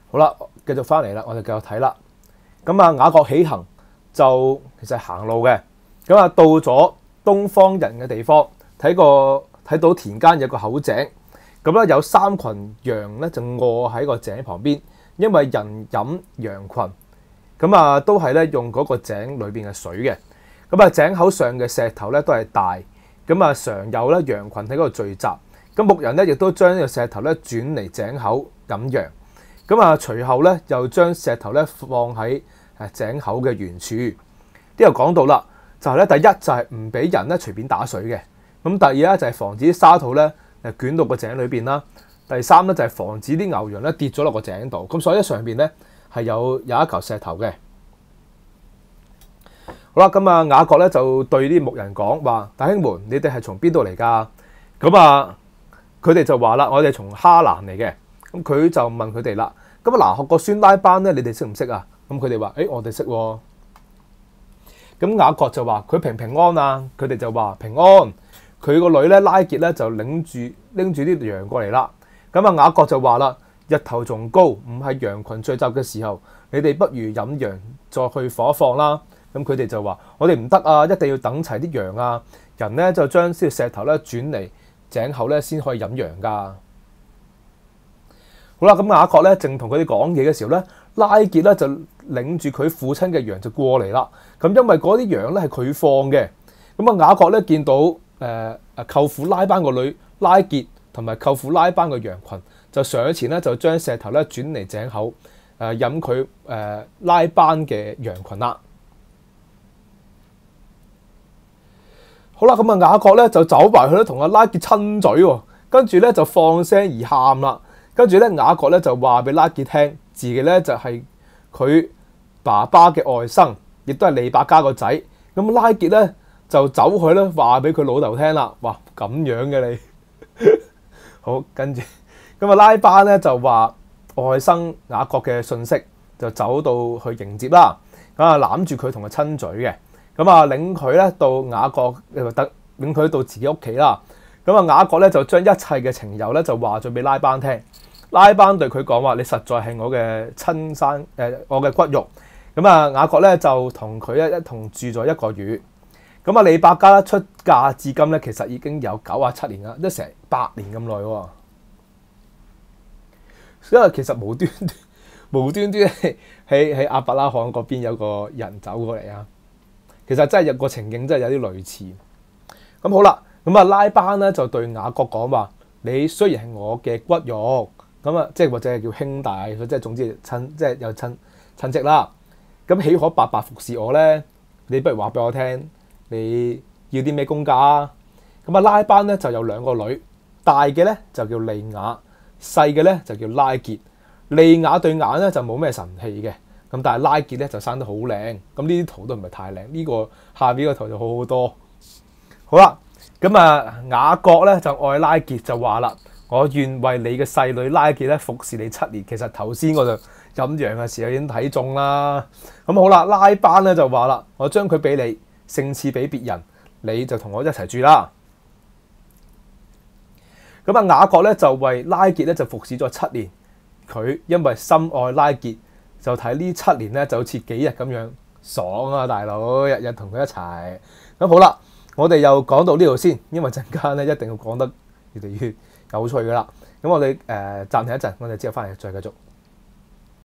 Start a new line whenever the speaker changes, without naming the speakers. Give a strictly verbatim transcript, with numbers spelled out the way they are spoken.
好啦，繼續翻嚟啦，我哋繼續睇啦。咁啊，雅各起行就其實係行路嘅。咁啊，到咗東方人嘅地方，睇個睇到田間有個口井，咁咧有三群羊咧就卧喺個井旁邊，因為人飲羊群。咁啊，都係咧用嗰個井裏邊嘅水嘅。咁啊，井口上嘅石頭咧都係大，咁啊常有咧羊群喺嗰度聚集。咁牧人咧亦都將呢個石頭咧轉嚟井口飲羊。咁啊，隨後咧又將石頭咧放喺誒井口嘅原處。呢度講到啦，就係咧第一就係唔俾人咧隨便打水嘅。咁第二咧就係防止啲沙土咧誒捲到個井裏邊啦。第三咧就係防止啲牛羊咧跌咗落個井度。咁所以上邊咧係有有一嚿石頭嘅。好啦，咁啊雅各咧就對啲牧人講話：弟兄們，你哋係從邊度嚟㗎？咁啊，佢哋就話啦：我哋從哈蘭嚟嘅。咁佢就問佢哋啦，咁啊拿鶴個孫拉班咧，你哋識唔識啊？咁佢哋話：誒、欸，我哋識喎。咁雅各就話：佢平平安啊？佢哋就話平安。佢個女咧拉結咧就領住拎住啲羊過嚟啦。咁啊雅各就話啦：日頭仲高，唔係羊群聚集嘅時候，你哋不如飲羊再去火放啦。咁佢哋就話：我哋唔得啊，一定要等齊啲羊啊。人咧就將啲石頭咧轉嚟井口咧先可以飲羊㗎。好啦，咁雅各咧正同佢哋講嘢嘅時候咧，拉結咧就領住佢父親嘅羊就過嚟啦。咁因為嗰啲羊咧係佢放嘅，咁啊雅各咧見到誒誒舅父拉班個女拉結同埋舅父拉班個羊群，就上前咧就將石頭咧轉嚟井口誒飲佢誒拉班嘅羊群啦。好啦，咁啊雅各咧就走埋去咧同阿拉結親嘴喎，跟住咧就放聲而喊啦。跟住咧，雅各咧就話俾拉結聽，自己咧就係佢爸爸嘅外甥，亦都係利百加個仔。咁拉結咧就走去咧話俾佢老豆聽啦。哇，咁樣嘅你好，跟住咁啊拉班咧就話外甥雅各嘅信息，就走到去迎接啦。咁啊攬住佢同佢親嘴嘅，咁啊領佢咧到雅各誒得領佢到自己屋企啦。咁啊雅各咧就將一切嘅情由咧就話咗俾拉班聽。拉班對佢講話：你實在係我嘅親生誒、呃，我嘅骨肉。咁啊，雅各咧就同佢一一同住咗一個月。咁啊，利百加出嫁至今咧，其實已經有九啊七年啦，即係成百年咁耐喎。因為其實無端端無端端喺喺亞伯拉罕嗰邊有個人走過嚟啊。其實真係有個情景真係有啲類似。咁好啦，咁啊拉班咧就對雅各講話：你雖然係我嘅骨肉。咁啊，即係或者係叫兄弟，即係總之親，即係有親親戚啦。咁豈可白白服侍我咧？你不如話俾我聽，你要啲咩工價啊？咁啊，拉班咧就有兩個女，大嘅咧就叫利亞，細嘅咧就叫拉結。利亞對眼咧就冇咩神氣嘅，咁但係拉結咧就生得好靚。咁呢啲圖都唔係太靚，呢、這個下邊個圖就好好多。好啦，咁啊雅各咧就愛拉結就話啦。我願為你嘅細女拉結咧服侍你七年。其實頭先我就飲羊嘅時候已經睇中啦。咁好啦，拉班咧就話啦：我將佢俾你，勝似俾別人，你就同我一齊住啦。咁啊，雅各咧就為拉結咧就服侍咗七年。佢因為深愛拉結，就睇呢七年咧就好似幾日咁樣爽啊！大佬日日同佢一齊。咁好啦，我哋又講到呢度先，因為陣間咧一定要講得越嚟越有趣噶啦，咁我哋誒暫停一陣，我哋之後翻嚟再繼續。